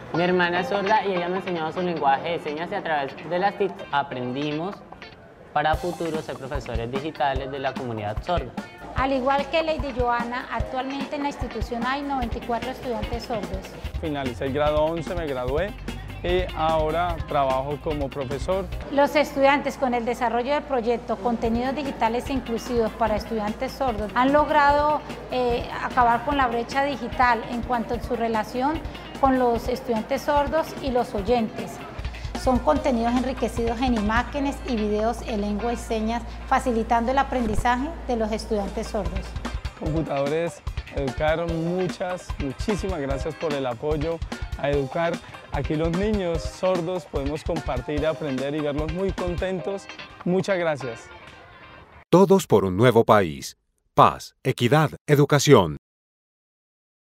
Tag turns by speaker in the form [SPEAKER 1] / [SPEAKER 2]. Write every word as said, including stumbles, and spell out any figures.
[SPEAKER 1] Mi hermana es sorda y ella me ha enseñado su lenguaje de señas y a través de las T I C aprendimos para futuro ser profesores digitales de la comunidad sorda.
[SPEAKER 2] Al igual que Lady Joana, actualmente en la institución hay noventa y cuatro estudiantes sordos.
[SPEAKER 3] Finalicé el grado once, me gradué y ahora trabajo como profesor.
[SPEAKER 2] Los estudiantes, con el desarrollo del proyecto Contenidos Digitales Inclusivos para Estudiantes Sordos, han logrado eh, acabar con la brecha digital en cuanto a su relación con los estudiantes sordos y los oyentes. Son contenidos enriquecidos en imágenes y videos en lengua y señas, facilitando el aprendizaje de los estudiantes sordos.
[SPEAKER 3] Computadores educaron, muchas, muchísimas gracias por el apoyo a educar. Aquí los niños sordos podemos compartir, aprender y verlos muy contentos. Muchas gracias.
[SPEAKER 4] Todos por un nuevo país. Paz, equidad, educación.